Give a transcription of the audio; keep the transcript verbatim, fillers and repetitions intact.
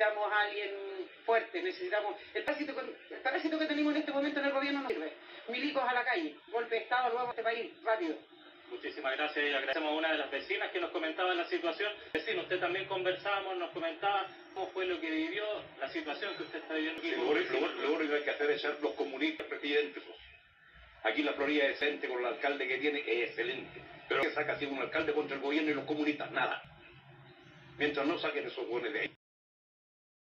necesitamos a alguien fuerte, necesitamos... El parásito, el parásito que tenemos en este momento en el gobierno no sirve. Milicos a la calle, golpe de Estado luego a este país, rápido. Muchísimas gracias y agradecemos a una de las vecinas que nos comentaba la situación. Vecino, usted también conversábamos, nos comentaba cómo fue lo que vivió, la situación que usted está viviendo. Sí, lo, único, lo, lo único que hay que hacer es ser los comunistas presidentes. Aquí la Florida es excelente, con el alcalde que tiene es excelente. Pero ¿qué saca si un alcalde contra el gobierno y los comunistas? Nada. Mientras no saquen esos buenos de ahí.